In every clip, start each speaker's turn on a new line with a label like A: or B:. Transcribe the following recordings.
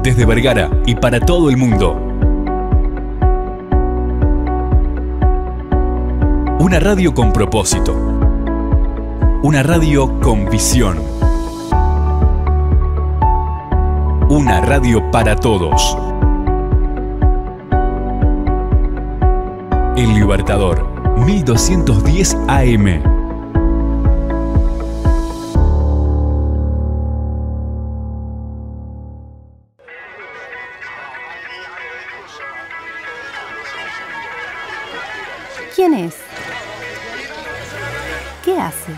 A: desde Vergara y para todo el mundo. Una radio con propósito. Una radio con visión. Una radio para todos. El Libertador, 1210 AM.
B: ¿Quién es? ¿Qué hace?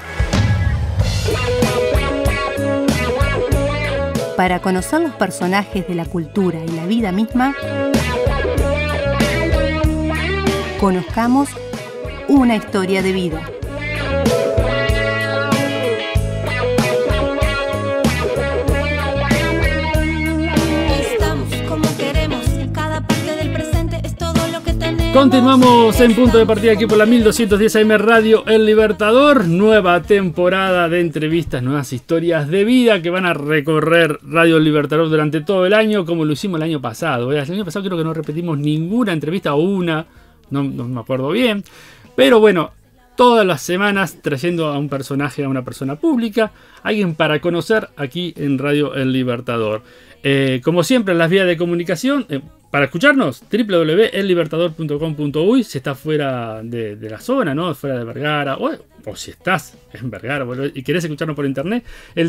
B: Para conocer los personajes de la cultura y la vida misma, conozcamos una historia de vida.
C: Continuamos en punto de partida aquí por la 1210 AM Radio El Libertador. Nueva temporada de entrevistas, nuevas historias de vida que van a recorrer Radio El Libertador durante todo el año, como lo hicimos el año pasado. El año pasado creo que no repetimos ninguna entrevista, o una, no me acuerdo bien. Pero bueno, todas las semanas trayendo a un personaje, a una persona pública, alguien para conocer aquí en Radio El Libertador. Como siempre, en las vías de comunicación, para escucharnos, www.ellibertador.com.uy, si estás fuera de la zona, ¿no? Fuera de Vergara, o si estás en Vergara y querés escucharnos por internet, el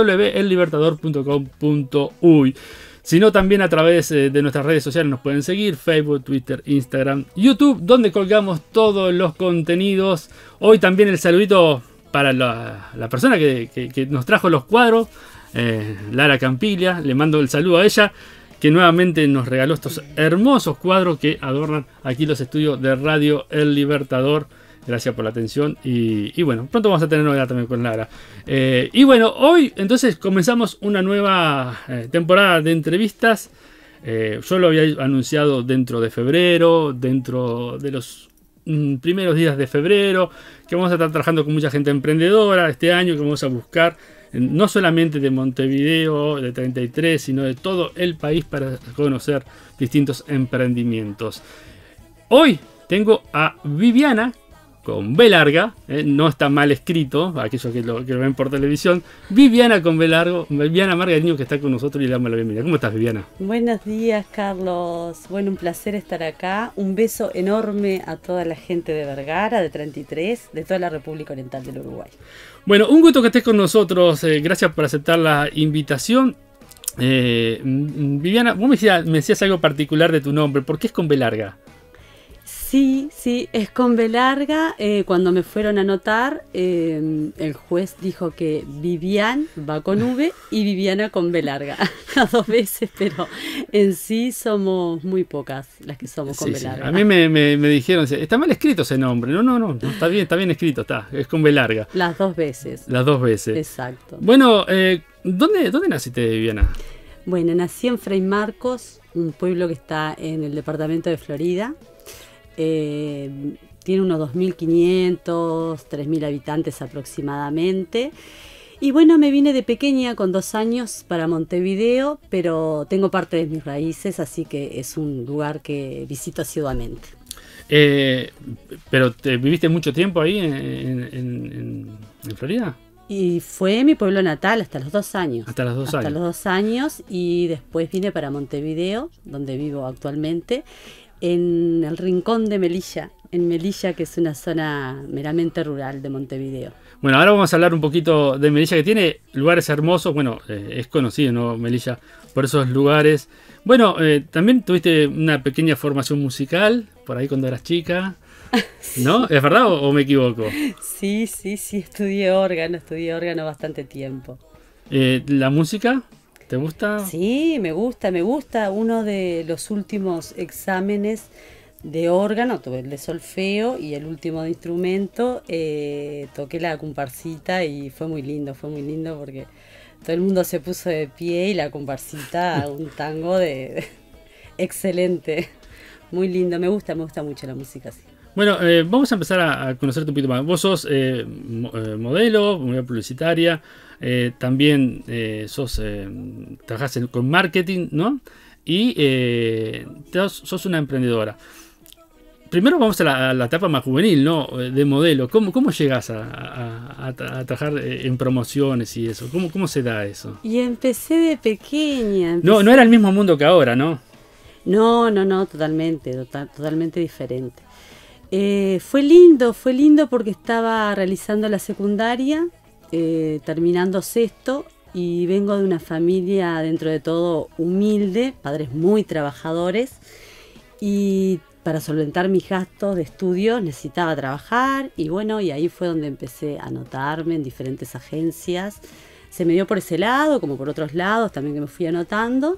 C: www.ellibertador.com.uy. Sino también a través de nuestras redes sociales nos pueden seguir, Facebook, Twitter, Instagram, YouTube, donde colgamos todos los contenidos. Hoy también el saludito para la persona que nos trajo los cuadros, Lara Campiglia. Le mando el saludo a ella, que nuevamente nos regaló estos hermosos cuadros que adornan aquí los estudios de Radio El Libertador. Gracias por la atención y bueno, pronto vamos a tener novedad también con Lara. Y bueno, hoy entonces comenzamos una nueva temporada de entrevistas. Yo lo había anunciado dentro de febrero, dentro de los primeros días de febrero, que vamos a estar trabajando con mucha gente emprendedora este año, que vamos a buscar no solamente de Montevideo, de 33, sino de todo el país para conocer distintos emprendimientos. Hoy tengo a Viviana, con B larga, no está mal escrito, aquellos que lo ven por televisión. Viviana con B largo, Viviana Margariño, que está con nosotros y le damos la bienvenida. ¿Cómo estás, Viviana?
D: Buenos días, Carlos. Bueno, un placer estar acá. Un beso enorme a toda la gente de Vergara, de 33, de toda la República Oriental del Uruguay.
C: Bueno, un gusto que estés con nosotros. Gracias por aceptar la invitación. Viviana, vos me decías algo particular de tu nombre. ¿Por qué es con B larga?
D: Sí, es con B larga. Cuando me fueron a anotar, el juez dijo que Vivian va con V y Viviana con B larga. A 2 veces, pero en sí somos muy pocas las que somos con B larga.
C: A mí me dijeron, está mal escrito ese nombre. No, está bien escrito, es con B larga.
D: Las 2 veces.
C: Las 2 veces.
D: Exacto.
C: Bueno, ¿dónde naciste, Viviana?
D: Bueno, nací en Fray Marcos, un pueblo que está en el departamento de Florida. Tiene unos 2.500, 3.000 habitantes aproximadamente. Y bueno, me vine de pequeña con 2 años para Montevideo, pero tengo parte de mis raíces, así que es un lugar que visito asiduamente.
C: ¿Pero te viviste mucho tiempo ahí en Florida?
D: Y fue mi pueblo natal hasta los 2 años.
C: Hasta los 2 años.
D: Hasta los 2 años, y después vine para Montevideo, donde vivo actualmente, en el rincón de Melilla, en Melilla, que es una zona meramente rural de Montevideo.
C: Bueno, ahora vamos a hablar un poquito de Melilla, que tiene lugares hermosos. Bueno, es conocido, ¿no? Melilla por esos lugares. Bueno, también tuviste una pequeña formación musical por ahí cuando eras chica, ¿no? ¿Es verdad o me equivoco?
D: Sí, estudié órgano bastante tiempo.
C: ¿La música? ¿Te gusta?
D: Sí, me gusta. Uno de los últimos exámenes de órgano, tuve el de solfeo y el último de instrumento, toqué la comparsita y fue muy lindo porque todo el mundo se puso de pie y la comparsita, un tango excelente, muy lindo, me gusta mucho la música, sí.
C: Bueno, vamos a empezar a conocerte un poquito más. Vos sos modelo, modelo publicitaria, también trabajás con marketing, ¿no? Y sos una emprendedora. Primero vamos a la etapa más juvenil, ¿no? De modelo. ¿Cómo llegas a trabajar en promociones y eso? ¿Cómo se da eso?
D: Y empecé de pequeña.
C: No era el mismo mundo que ahora, ¿no?
D: No, totalmente diferente. Fue lindo porque estaba realizando la secundaria, terminando sexto, y vengo de una familia dentro de todo humilde, padres muy trabajadores, y para solventar mis gastos de estudio necesitaba trabajar, y bueno, y ahí fue donde empecé a anotarme en diferentes agencias. Se me dio por ese lado, como por otros lados también que me fui anotando.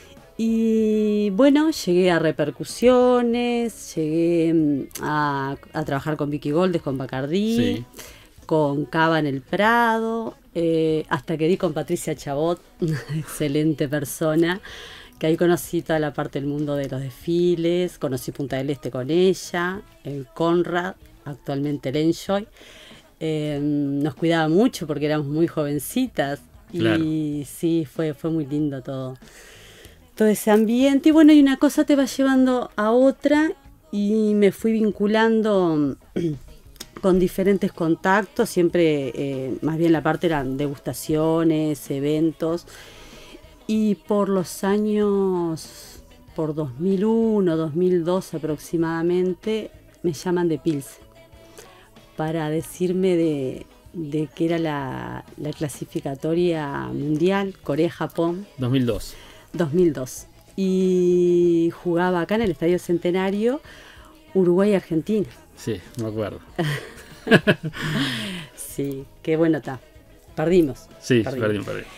D: Y bueno, llegué a Repercusiones, llegué a trabajar con Vicky Goldes, con Bacardí,
C: Sí.
D: con Cava en el Prado, hasta que di con Patricia Chabot, una excelente persona, que ahí conocí toda la parte del mundo de los desfiles, conocí Punta del Este con ella, el Conrad, actualmente el Enjoy. Nos cuidaba mucho porque éramos muy jovencitas,
C: Claro.
D: y sí, fue muy lindo todo ese ambiente. Y bueno, y una cosa te va llevando a otra, y me fui vinculando con diferentes contactos, siempre más bien la parte eran degustaciones, eventos, y por los años, por 2001, 2002 aproximadamente, me llaman de Pilsen para decirme de que era la clasificatoria mundial Corea-Japón
C: 2002.
D: 2002, y jugaba acá en el Estadio Centenario Uruguay-Argentina.
C: Sí, me acuerdo.
D: Sí, qué bueno está. Perdimos.
C: Sí, perdí.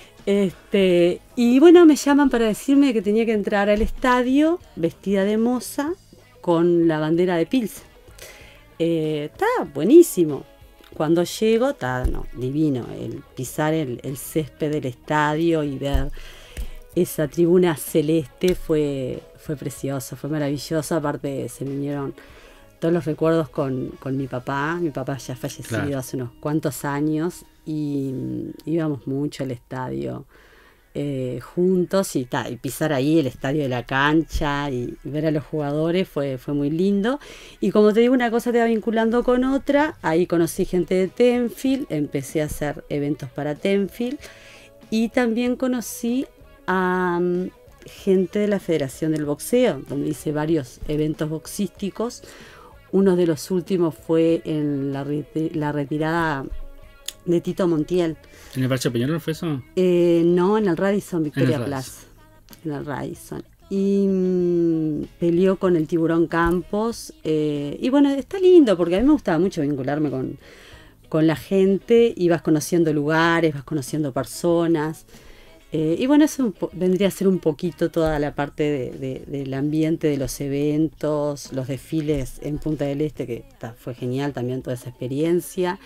D: Y bueno, me llaman para decirme que tenía que entrar al estadio vestida de moza con la bandera de Pilsen. Está buenísimo. Cuando llego, divino. El pisar el césped del estadio y ver esa tribuna celeste fue precioso, fue maravilloso. Aparte se me vinieron todos los recuerdos con mi papá. Mi papá ya fallecido, claro, hace unos cuantos años, y íbamos mucho al estadio juntos, y pisar ahí el estadio de la cancha y ver a los jugadores fue muy lindo. Y como te digo, una cosa te va vinculando con otra. Ahí conocí gente de Tenfield, empecé a hacer eventos para Tenfield, y también conocí a gente de la Federación del Boxeo, donde hice varios eventos boxísticos. Uno de los últimos fue en la retirada de Tito Montiel.
C: ¿En el Parche Peñarol fue eso?
D: No, en el Radisson Victoria
C: el
D: Plaza. En el Radisson. Y peleó con el Tiburón Campos. Y bueno, está lindo porque a mí me gustaba mucho vincularme con la gente, y vas conociendo lugares, vas conociendo personas. Y bueno, eso vendría a ser un poquito toda la parte del ambiente de los eventos, los desfiles en Punta del Este, que fue genial también toda esa experiencia.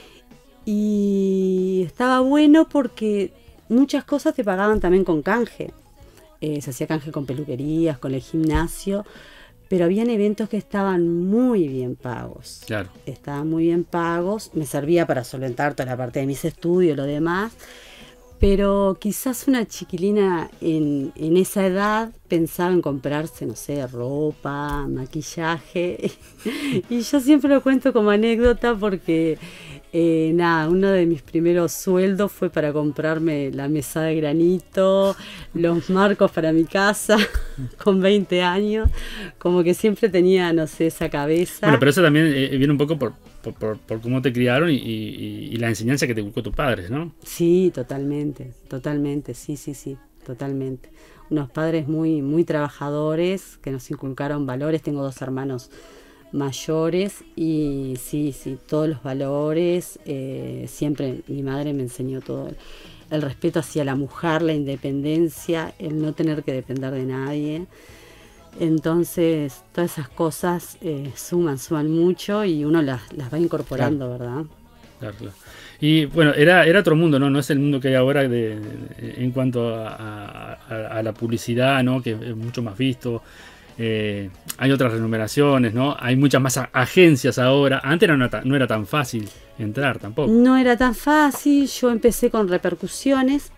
D: Y estaba bueno porque muchas cosas te pagaban también con canje. Se hacía canje con peluquerías, con el gimnasio, pero habían eventos que estaban muy bien pagos.
C: Claro.
D: Estaban muy bien pagos, me servía para solventar toda la parte de mis estudios, lo demás. Pero quizás una chiquilina en esa edad pensaba en comprarse, no sé, ropa, maquillaje. Y yo siempre lo cuento como anécdota porque, uno de mis primeros sueldos fue para comprarme la mesa de granito, los marcos para mi casa, con 20 años. Como que siempre tenía, no sé, esa cabeza.
C: Bueno, pero eso también viene un poco por cómo te criaron y la enseñanza que te buscó tus padres, ¿no?
D: Sí, totalmente, sí, totalmente. Unos padres muy, muy trabajadores que nos inculcaron valores. Tengo 2 hermanos mayores y sí, todos los valores. Siempre mi madre me enseñó todo el respeto hacia la mujer, la independencia, el no tener que depender de nadie. Entonces, todas esas cosas suman mucho, y uno las va incorporando, claro, ¿verdad?
C: Claro. Y bueno, era otro mundo, ¿no? No es el mundo que hay ahora en cuanto a la publicidad, ¿no? Que es mucho más visto. hay otras remuneraciones, ¿no? Hay muchas más agencias ahora. Antes no era tan fácil entrar tampoco.
D: No era tan fácil, yo empecé con Repercusiones,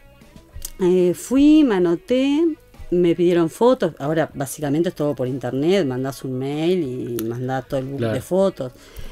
D: fui, me anoté, me pidieron fotos, ahora básicamente es todo por internet, mandás un mail y mandás todo el book de fotos.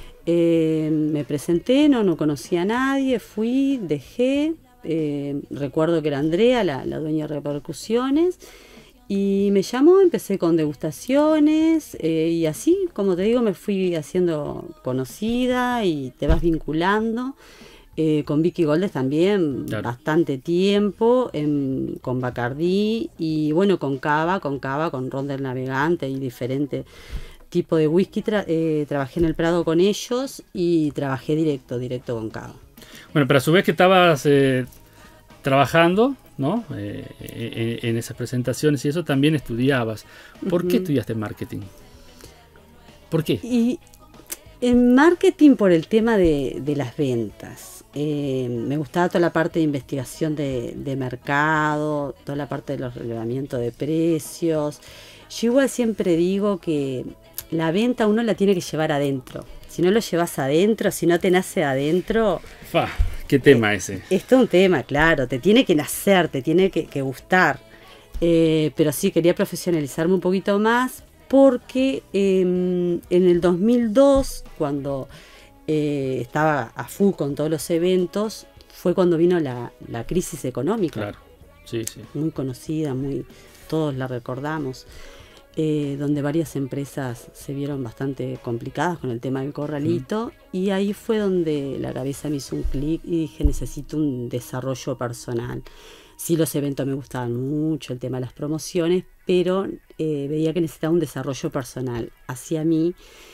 D: Me presenté, no conocía a nadie, fui, dejé, recuerdo que era Andrea, la dueña de Repercusiones, y me llamó, empecé con degustaciones, y así, como te digo, me fui haciendo conocida y te vas vinculando. Con Vicky Goldes también, claro, bastante tiempo, con Bacardí y bueno, con Cava, con Ron del Navegante y diferentes tipos de whisky. Trabajé en el Prado con ellos y trabajé directo con Cava.
C: Bueno, pero a su vez que estabas trabajando, ¿no? En esas presentaciones y eso, también estudiabas. ¿Por qué estudiaste marketing? ¿Por qué?
D: Y en marketing por el tema de las ventas. Me gustaba toda la parte de investigación de mercado, toda la parte de los relevamientos de precios. Yo igual siempre digo que la venta uno la tiene que llevar adentro. Si no lo llevas adentro, si no te nace adentro...
C: ¿Qué tema ese?
D: Esto es un tema, claro. Te tiene que nacer, te tiene que gustar. Pero sí, quería profesionalizarme un poquito más porque en el 2002, cuando... estaba a full con todos los eventos, fue cuando vino la crisis económica.
C: Claro, sí.
D: Muy conocida, todos la recordamos, donde varias empresas se vieron bastante complicadas con el tema del corralito, y ahí fue donde la cabeza me hizo un clic y dije, necesito un desarrollo personal. Sí, los eventos me gustaban mucho, el tema de las promociones, pero veía que necesitaba un desarrollo personal hacia mí.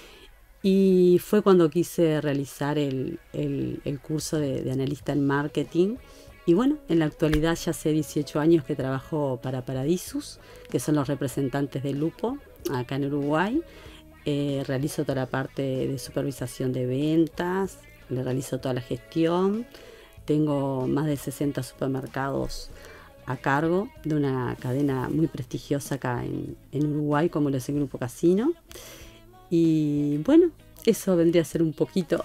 D: Y fue cuando quise realizar el curso de analista en marketing. Y bueno, en la actualidad ya hace 18 años que trabajo para Paradisus, que son los representantes del Lupo acá en Uruguay. Realizo toda la parte de supervisación de ventas, le realizo toda la gestión. Tengo más de 60 supermercados a cargo de una cadena muy prestigiosa acá en Uruguay, como lo es el Grupo Casino. Y bueno, eso vendría a ser un poquito.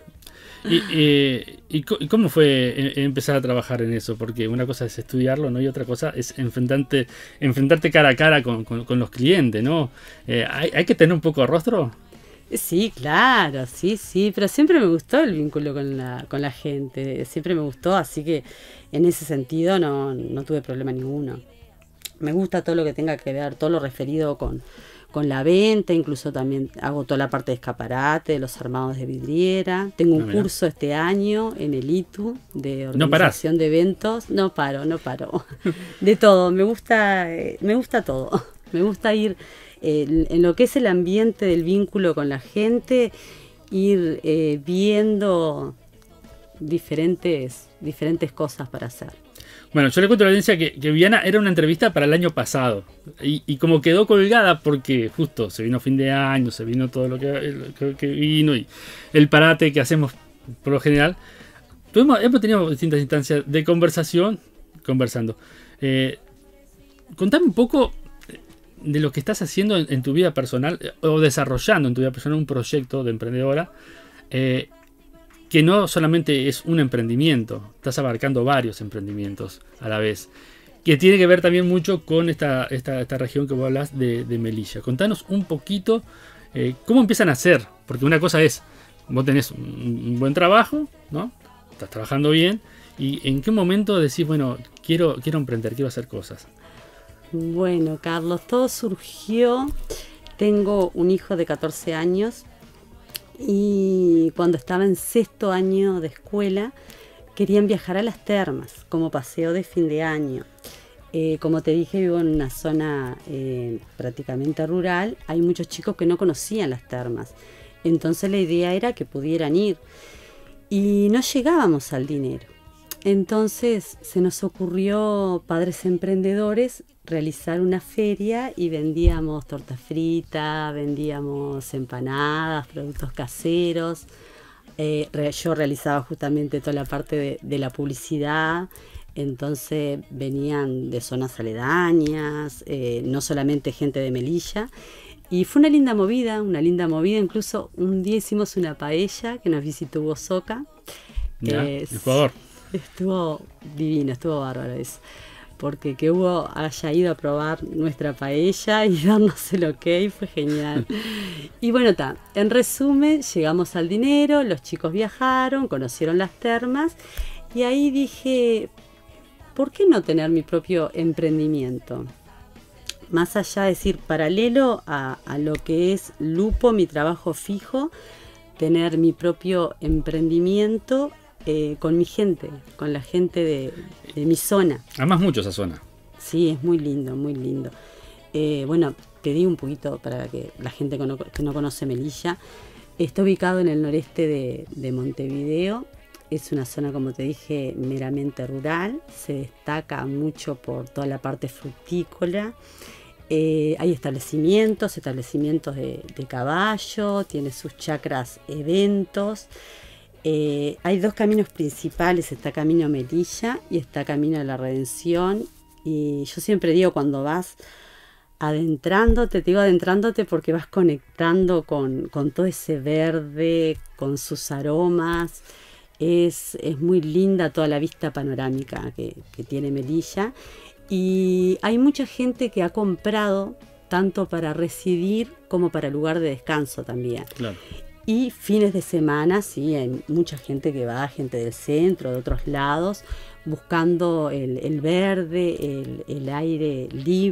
C: ¿Y cómo fue empezar a trabajar en eso? Porque una cosa es estudiarlo, ¿no? Y otra cosa es enfrentarte cara a cara con los clientes, ¿no? ¿Hay que tener un poco de rostro?
D: Sí, claro, sí, pero siempre me gustó el vínculo con la gente, siempre me gustó, así que en ese sentido no tuve problema ninguno. Me gusta todo lo que tenga que ver, todo lo referido con la venta, incluso también hago toda la parte de escaparate, de los armados de vidriera. Tengo un curso este año en el ITU de organización de eventos. No paro. De todo, me gusta todo. Me gusta ir en lo que es el ambiente del vínculo con la gente, ir viendo diferentes cosas para hacer.
C: Bueno, yo le cuento a la audiencia que Viviana era una entrevista para el año pasado y como quedó colgada porque justo se vino fin de año, se vino todo lo que vino y el parate que hacemos por lo general, hemos tenido distintas instancias de conversando. Contame un poco de lo que estás haciendo en tu vida personal o desarrollando en tu vida personal un proyecto de emprendedora que no solamente es un emprendimiento, estás abarcando varios emprendimientos a la vez, que tiene que ver también mucho con esta región que vos hablas de Melilla. Contanos un poquito cómo empiezan a hacer, porque una cosa es, vos tenés un buen trabajo, ¿no? Estás trabajando bien, y en qué momento decís, bueno, quiero emprender, quiero hacer cosas.
D: Bueno, Carlos, todo surgió, tengo un hijo de 14 años, y cuando estaba en 6º año de escuela querían viajar a las termas como paseo de fin de año. Como te dije, vivo en una zona prácticamente rural, hay muchos chicos que no conocían las termas, entonces la idea era que pudieran ir y no llegábamos al dinero. Entonces se nos ocurrió, padres emprendedores, realizar una feria y vendíamos torta frita, vendíamos empanadas, productos caseros. Yo realizaba justamente toda la parte de la publicidad. Entonces venían de zonas aledañas, no solamente gente de Melilla. Y fue una linda movida. Incluso un día hicimos una paella que nos visitó Hugo Soca.
C: Ecuador.
D: Estuvo divino, estuvo bárbaro eso. Porque que Hugo haya ido a probar nuestra paella y darnos el ok fue genial. Y bueno, en resumen, llegamos al dinero, los chicos viajaron, conocieron las termas y ahí dije, ¿por qué no tener mi propio emprendimiento? Más allá de decir, paralelo a lo que es Lupo, mi trabajo fijo, tener mi propio emprendimiento con mi gente, con la gente de mi zona.
C: Amas mucho esa zona.
D: Sí, es muy lindo, muy lindo. Bueno, te digo un poquito para que la gente que no conoce Melilla. Está ubicado en el noreste de Montevideo. Es una zona, como te dije, meramente rural. Se destaca mucho por toda la parte frutícola. Hay establecimientos de caballo, tiene sus chacras, eventos. Hay dos caminos principales, está Camino Melilla y está Camino de la Redención. Y yo siempre digo, cuando vas adentrándote porque vas conectando con todo ese verde, con sus aromas. Es muy linda toda la vista panorámica que tiene Melilla. Y hay mucha gente que ha comprado tanto para residir como para lugar de descanso también. Claro. Y fines de semana, sí, hay mucha gente que va, gente del centro, de otros lados, buscando el verde, el aire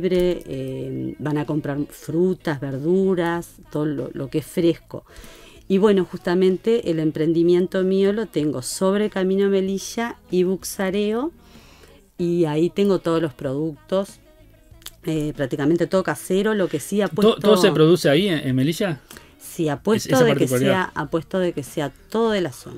D: libre, van a comprar frutas, verduras, todo lo que es fresco. Y bueno, justamente el emprendimiento mío lo tengo sobre Camino Melilla y Buxareo, y ahí tengo todos los productos, prácticamente todo casero, lo que sí apuesto...
C: ¿Todo se produce ahí en Melilla?
D: Sí, apuesto de que sea todo de la zona.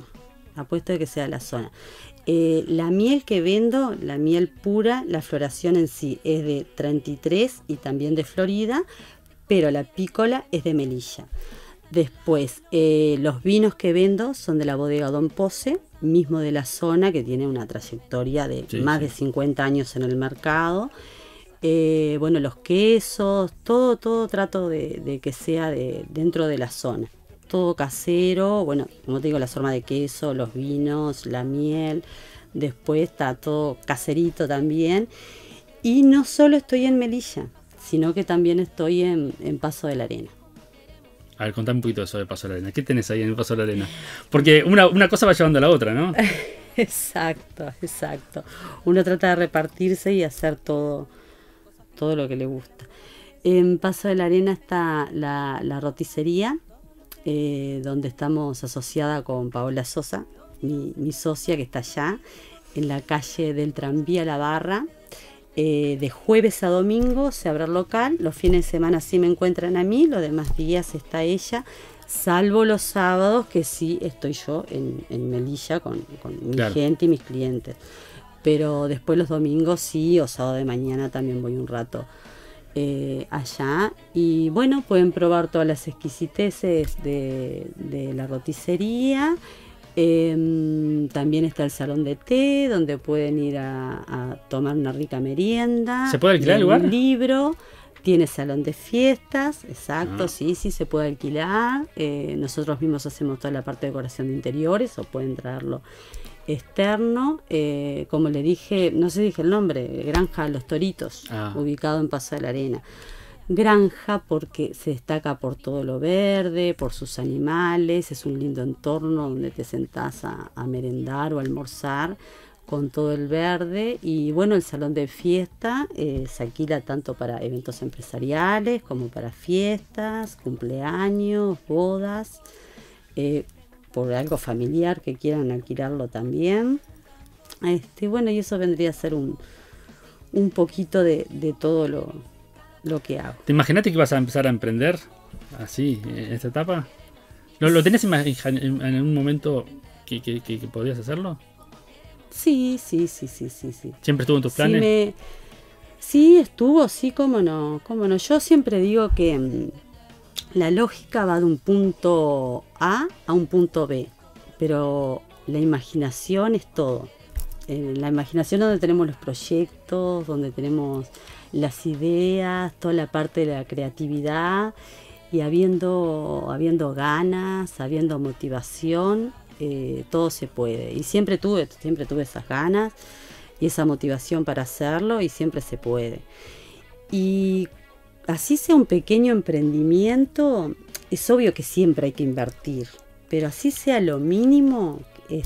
D: La miel que vendo, la miel pura, la floración en sí es de 33 y también de Florida, pero la pícola es de Melilla. Después, los vinos que vendo son de la bodega Don Pose, mismo de la zona, que tiene una trayectoria de más de 50 años en el mercado. Bueno, los quesos, todo trato de que sea dentro de la zona. Todo casero, bueno, como te digo, la forma de queso, los vinos, la miel. Después está todo caserito también. Y no solo estoy en Melilla, sino que también estoy en Paso de la Arena.
C: A ver, contame un poquito eso de Paso de la Arena. ¿Qué tenés ahí en el Paso de la Arena? Porque una cosa va llevando a la otra, ¿no?
D: Exacto. Uno trata de repartirse y hacer todo lo que le gusta. En Paso de la Arena está la roticería, donde estamos asociada con Paola Sosa, mi socia, que está allá, en la calle del Tranvía La Barra. De jueves a domingo se abre el local, los fines de semana sí me encuentran a mí, los demás días está ella, salvo los sábados que sí estoy yo en Melilla con mi gente y mis clientes. Pero después los domingos sí, o sábado de mañana también voy un rato allá. Y bueno, pueden probar todas las exquisiteces de la roticería. También está el salón de té, donde pueden ir a tomar una rica merienda.
C: ¿Se puede alquilar el lugar?
D: Un libro. Tiene salón de fiestas, exacto, sí, se puede alquilar. Nosotros mismos hacemos toda la parte de decoración de interiores, o pueden traerlo externo. Como le dije, no sé si dije el nombre, Granja Los Toritos, ubicado en Paso de la Arena. Granja porque se destaca por todo lo verde, por sus animales, es un lindo entorno donde te sentás a merendar o almorzar con todo el verde. Y bueno, el salón de fiesta se alquila tanto para eventos empresariales como para fiestas, cumpleaños, bodas, por algo familiar que quieran alquilarlo también. Bueno, y eso vendría a ser un poquito de todo lo que hago.
C: ¿Te imaginaste que vas a empezar a emprender así en esta etapa? ¿Lo tenés en un momento que podrías hacerlo?
D: Sí.
C: ¿Siempre estuvo en tus planes?
D: Sí, estuvo, sí, cómo no. Yo siempre digo que la lógica va de un punto A a un punto B, pero la imaginación es todo. en la imaginación donde tenemos los proyectos, donde tenemos las ideas, toda la parte de la creatividad, y habiendo ganas, habiendo motivación, todo se puede. Y siempre tuve esas ganas y esa motivación para hacerlo, y siempre se puede. Y así sea un pequeño emprendimiento, es obvio que siempre hay que invertir, pero así sea lo mínimo,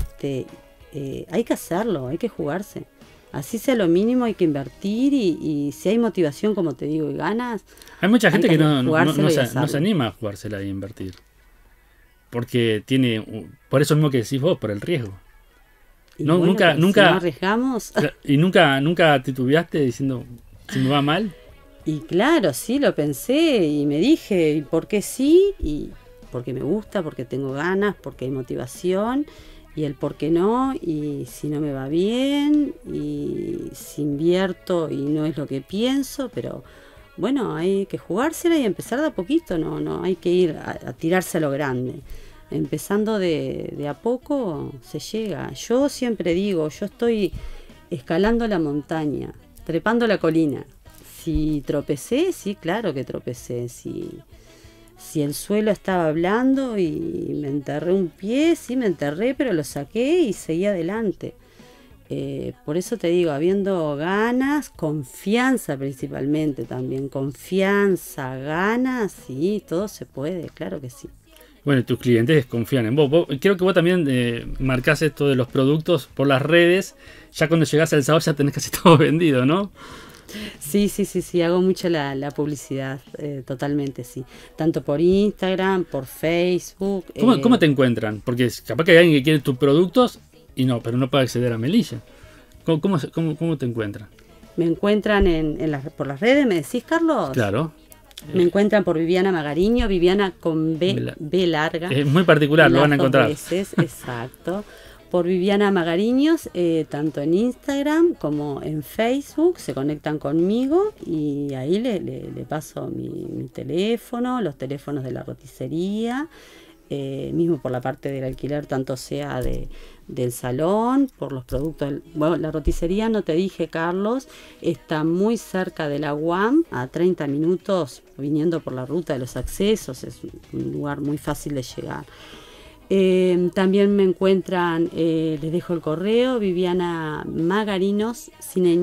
D: hay que hacerlo, hay que jugarse. Así sea lo mínimo, hay que invertir, y si hay motivación, como te digo, y ganas.
C: Hay mucha gente que no se anima a jugársela y invertir. Porque por eso mismo que decís vos, por el riesgo.
D: Y
C: No,
D: bueno,
C: nunca
D: si no arriesgamos.
C: Y nunca titubeaste diciendo, si me va mal.
D: Y claro, sí, lo pensé y me dije, ¿y por qué sí? Y porque me gusta, porque tengo ganas, porque hay motivación, y el por qué no, y si no me va bien, y si invierto y no es lo que pienso, pero bueno, hay que jugársela y empezar de a poquito, no hay que ir a tirarse a lo grande. Empezando de a poco se llega. Yo siempre digo, yo estoy escalando la montaña, trepando la colina. Si tropecé, sí, claro que tropecé. Si el suelo estaba blando y me enterré un pie, sí me enterré, pero lo saqué y seguí adelante. Por eso te digo, habiendo ganas, confianza principalmente también. Confianza, ganas, sí, todo se puede, claro que sí.
C: Bueno, tus clientes confían en vos. Creo que vos también marcás esto de los productos por las redes. Ya cuando llegás al sábado ya tenés casi todo vendido, ¿no?
D: Sí, hago mucho la publicidad, totalmente, sí. Tanto por Instagram, por Facebook.
C: ¿Cómo te encuentran? Porque capaz que hay alguien que quiere tus productos pero no puede acceder a Melilla. ¿Cómo te encuentran?
D: Me encuentran por las redes, ¿me decís, Carlos?
C: Claro.
D: Me encuentran por Viviana Magariño, Viviana con B larga.
C: Es muy particular, lo van a encontrar.
D: Veces, exacto. Por Viviana Magariños, tanto en Instagram como en Facebook, se conectan conmigo y ahí le paso mi teléfono, los teléfonos de la roticería, mismo por la parte del alquiler, tanto sea del salón, por los productos. Bueno, la roticería, no te dije, Carlos, está muy cerca de la UAM, a 30 minutos viniendo por la ruta de los accesos, es un lugar muy fácil de llegar. También me encuentran, les dejo el correo, Viviana Magarinos,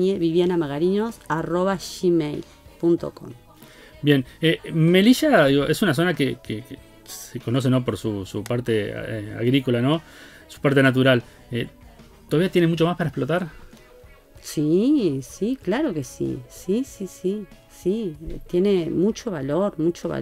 D: vivianamagarinos@gmail.com.
C: Bien, Melilla es una zona que se conoce, ¿no?, por su parte agrícola, ¿no?, su parte natural. ¿Todavía tiene mucho más para explotar?
D: Sí, claro que sí. Sí. Tiene mucho valor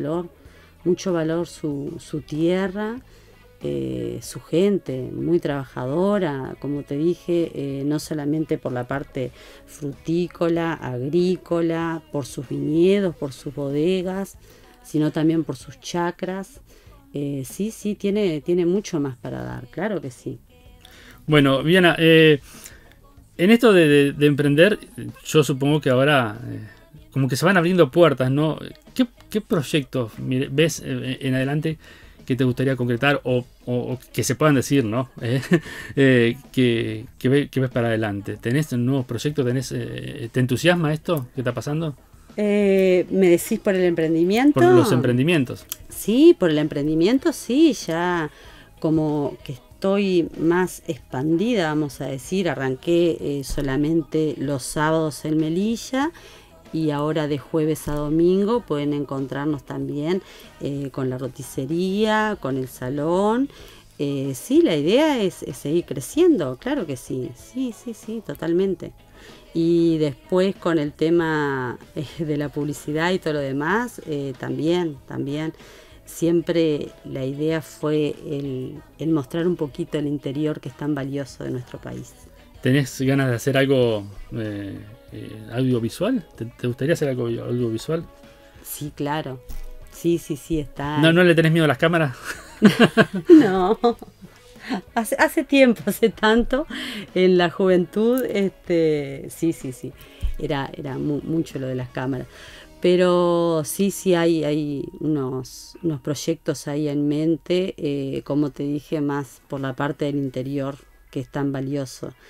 D: su tierra. Su gente muy trabajadora, como te dije, no solamente por la parte frutícola, agrícola, por sus viñedos, por sus bodegas, sino también por sus chacras. Sí, tiene mucho más para dar, claro que sí.
C: Bueno, Viviana, en esto de emprender, yo supongo que ahora como que se van abriendo puertas, ¿no? ¿Qué proyectos ves en adelante que te gustaría concretar o que se puedan decir, ¿no? Que ves para adelante. ¿Tenés nuevos proyectos? ¿Te entusiasma esto que está pasando?
D: ¿Me decís por el emprendimiento?
C: Por los emprendimientos.
D: Sí, por el emprendimiento, sí, ya como que estoy más expandida, vamos a decir. Arranqué solamente los sábados en Melilla, y ahora de jueves a domingo pueden encontrarnos también con la roticería, con el salón. Sí, la idea es seguir creciendo, claro que sí, totalmente. Y después con el tema de la publicidad y todo lo demás, también. Siempre la idea fue el mostrar un poquito el interior, que es tan valioso de nuestro país.
C: ¿Tenés ganas de hacer algo audiovisual? ¿Te gustaría hacer algo audiovisual?
D: Sí, claro. Sí, está.
C: ¿No le tenés miedo a las cámaras?
D: No. Hace tiempo, hace tanto, en la juventud, sí. Era mucho lo de las cámaras. Pero sí hay unos proyectos ahí en mente, como te dije, más por la parte del interior, que es tan valioso.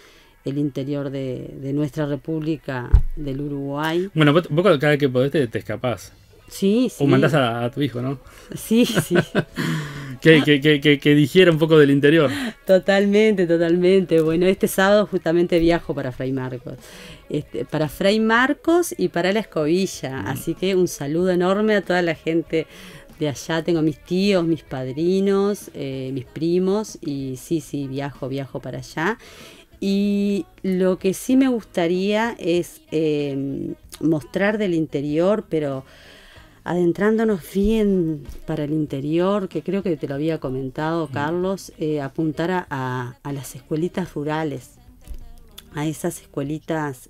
D: el interior de nuestra República del Uruguay.
C: Bueno, vos cada vez que podés te escapás.
D: Sí, sí.
C: O mandás a tu hijo, ¿no?
D: Sí, sí.
C: que digiera un poco del interior.
D: Totalmente. Bueno, este sábado justamente viajo para Fray Marcos. Para Fray Marcos y para La Escobilla. Así que un saludo enorme a toda la gente de allá. Tengo mis tíos, mis padrinos, mis primos. Y sí, viajo para allá. Y lo que sí me gustaría es mostrar del interior, pero adentrándonos bien para el interior, que creo que te lo había comentado, Carlos, apuntar a las escuelitas rurales, a esas escuelitas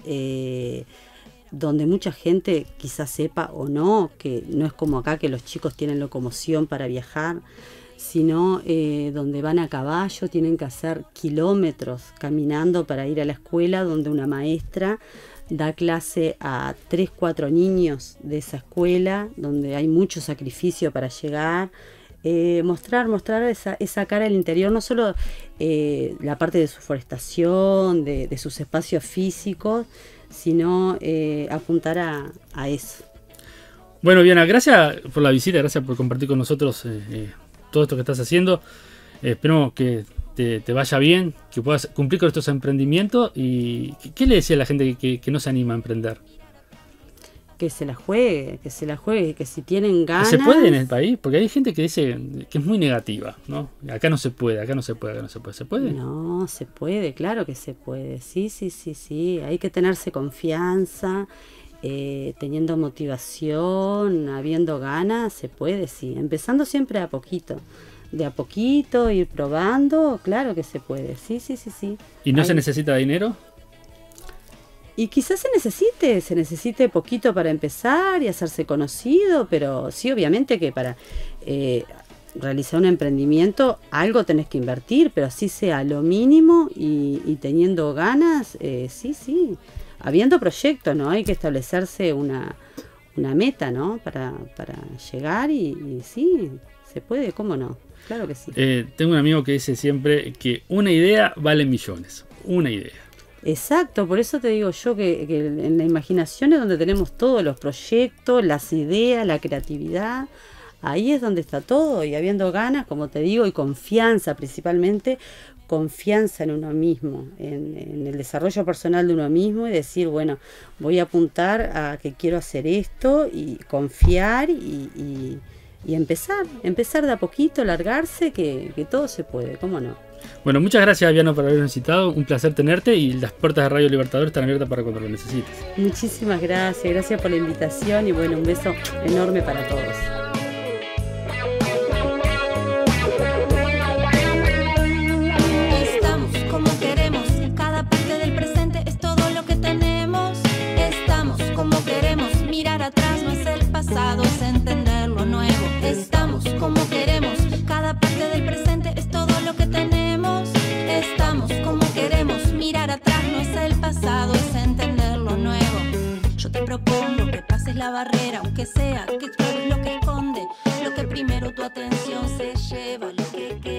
D: donde mucha gente quizás sepa o no, que no es como acá que los chicos tienen locomoción para viajar, sino donde van a caballo, tienen que hacer kilómetros caminando para ir a la escuela, donde una maestra da clase a 3, 4 niños de esa escuela, donde hay mucho sacrificio para llegar. Mostrar esa cara del interior, no solo la parte de su forestación, de sus espacios físicos, sino apuntar a eso.
C: Bueno, Viana, gracias por la visita, gracias por compartir con nosotros todo esto que estás haciendo. Esperemos que te vaya bien, que puedas cumplir con estos emprendimientos. ¿Y qué le decía a la gente que no se anima a emprender?
D: Que se la juegue, que si tienen ganas...
C: ¿Se puede en el país? Porque hay gente que dice que es muy negativa, ¿no? Acá no se puede. ¿Se puede?
D: No, se puede, claro que se puede. Sí. Hay que tenerse confianza, teniendo motivación, habiendo ganas, se puede, sí. Empezando siempre de a poquito, ir probando, claro que se puede, sí.
C: ¿Y no se necesita dinero?
D: Y quizás se necesite poquito para empezar y hacerse conocido, pero sí, obviamente que para realizar un emprendimiento algo tenés que invertir, pero así sea lo mínimo y teniendo ganas, sí. Habiendo proyectos, ¿no? Hay que establecerse una meta, ¿no? Para llegar y sí, se puede, ¿cómo no? Claro que sí.
C: Tengo un amigo que dice siempre que una idea vale millones. Una idea.
D: Exacto, por eso te digo yo que en la imaginación es donde tenemos todos los proyectos, las ideas, la creatividad. Ahí es donde está todo, y habiendo ganas, como te digo, y confianza, principalmente confianza en uno mismo, en el desarrollo personal de uno mismo, y decir, bueno, voy a apuntar a que quiero hacer esto, y confiar y empezar de a poquito, largarse, que todo se puede, ¿cómo no?
C: Bueno, muchas gracias, Viana, por habernos citado. Un placer tenerte, y las puertas de Radio Libertador están abiertas para cuando lo necesites.
D: Muchísimas gracias por la invitación, y bueno, un beso enorme para todos.
E: Estamos como queremos, cada parte del presente es todo lo que tenemos. Estamos como queremos, mirar atrás no es el pasado, es entender lo nuevo. Estamos como queremos, cada parte del presente es todo lo que tenemos. Estamos como queremos, mirar atrás no es el pasado, es entender lo nuevo. Yo te propongo que pases la barrera, aunque sea que explores lo que esconde, lo que primero tu atención se lleva, lo que queda.